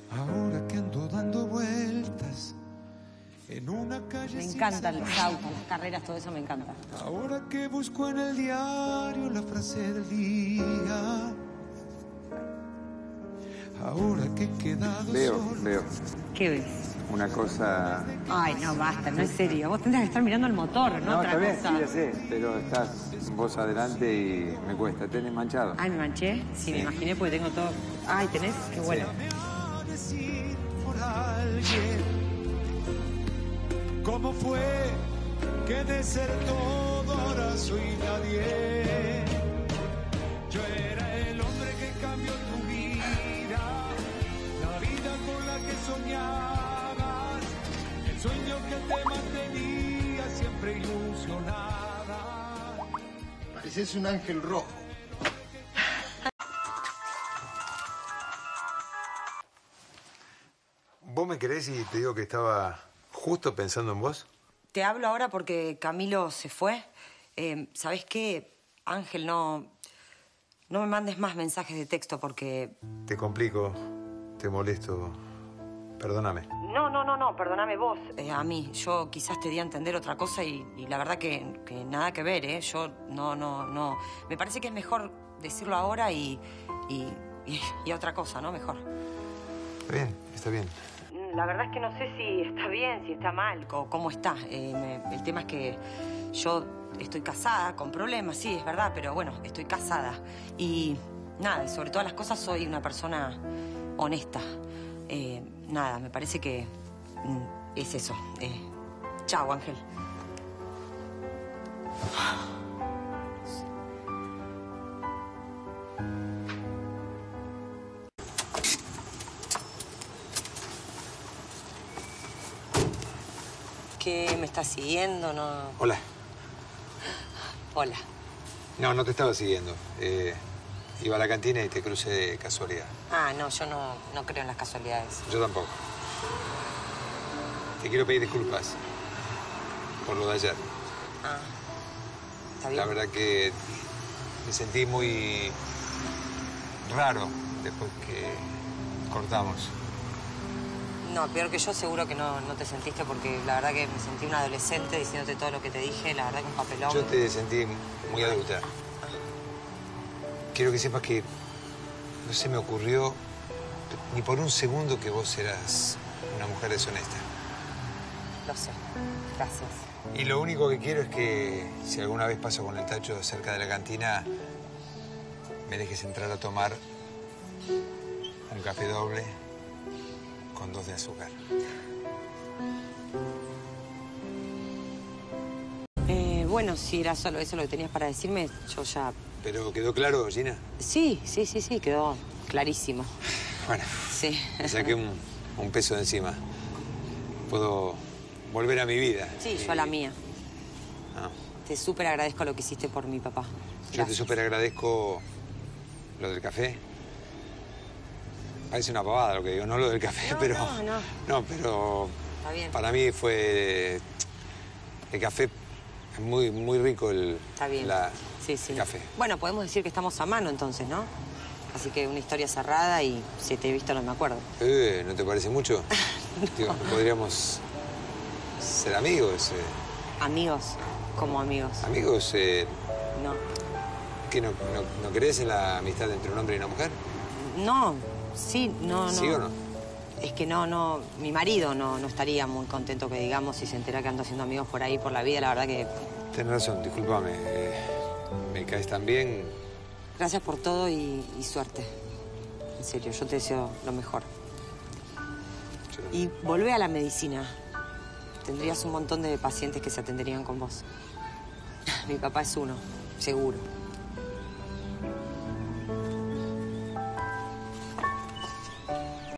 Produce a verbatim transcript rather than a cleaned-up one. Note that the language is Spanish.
Ahora que ando dando vueltas en una calle. Me encantan los autos, las carreras, todo eso me encanta. Ahora que busco en el diario la frase del día. Ahora que he quedado Veo, solo. veo. ¿Qué ves? Una cosa... Ay, no, basta, no es serio. Vos tendrás que estar mirando el motor, no, No, otra está bien, cosa. sí, ya sé, pero estás vos adelante y me cuesta. Tenés manchado. Ay, ¿me manché? Sí, Sí. me imaginé porque tengo todo... Ay, ¿tenés? Qué bueno. A decir por alguien cómo fue que de ser todo ahora soy nadie. Yo era el hombre que cambió tu vida, la vida con la que soñabas, el sueño que te mantenía siempre ilusionada. Pareces un ángel rojo. ¿Vos me querés y te digo que estaba justo pensando en vos? Te hablo ahora porque Camilo se fue. Eh, ¿Sabés qué, Ángel? No, no me mandes más mensajes de texto porque... Te complico, te molesto. Perdóname. No, no, no, no, perdóname vos. Eh, a mí, yo quizás te di a entender otra cosa y, y la verdad que, que nada que ver, ¿eh? Yo no, no, no... Me parece que es mejor decirlo ahora y, y, y, y otra cosa, ¿no? Mejor. Está bien, está bien. La verdad es que no sé si está bien, si está mal, o cómo está. Eh, me- el tema es que yo estoy casada, con problemas, sí, es verdad, pero bueno, estoy casada. Y nada, y sobre todas las cosas soy una persona honesta. Eh, nada, me parece que mm, es eso. Eh, chao, Ángel. ¿Qué me estás siguiendo? No. Hola. Hola. No, no te estaba siguiendo. Eh, iba a la cantina y te crucé de casualidad. Ah, no, yo no, no creo en las casualidades. Yo tampoco. Te quiero pedir disculpas por lo de ayer. Ah, está bien. La verdad que me sentí muy raro después que cortamos. No, peor que yo seguro que no, no te sentiste porque la verdad que me sentí una adolescente diciéndote todo lo que te dije, la verdad que un papelón. Yo te sentí muy adulta. Quiero que sepas que no se me ocurrió ni por un segundo que vos eras una mujer deshonesta. Lo sé, gracias. Y lo único que quiero es que si alguna vez paso con el tacho cerca de la cantina, me dejes entrar a tomar un café doble con dos de azúcar. Eh, bueno, si era solo eso lo que tenías para decirme, yo ya... ¿Pero quedó claro, Gina? Sí, sí, sí, sí, quedó clarísimo. Bueno, Sí. me saqué un, un peso de encima. Puedo volver a mi vida. Sí, Y- yo a la mía. Ah, Te súper agradezco lo que hiciste por mi papá. yo te Gracias. súper agradezco lo del café. Parece una pavada lo que digo, no lo del café, No, pero... no, no. No, pero Está bien. para mí fue... El café, es muy, muy rico el, Está bien. la- Sí, sí. el café. Bueno, podemos decir que estamos a mano entonces, ¿no? Así que una historia cerrada y si te he visto no me acuerdo. Eh, ¿no te parece mucho? Digo, podríamos ser amigos. eh. Amigos, como amigos. Amigos, eh, No. ¿qué, no, no, ¿no crees en la amistad entre un hombre y una mujer? No, sí, no, no. ¿Sí o no? Es que no, no, mi marido no, no estaría muy contento que digamos si se entera que ando haciendo amigos por ahí, por la vida, la verdad que... Tienes razón, discúlpame. eh, me caes tan bien. Gracias por todo y, y suerte. En serio, yo te deseo lo mejor. Yo- Y volvé a la medicina. Tendrías un montón de pacientes que se atenderían con vos. Mi papá es uno, seguro.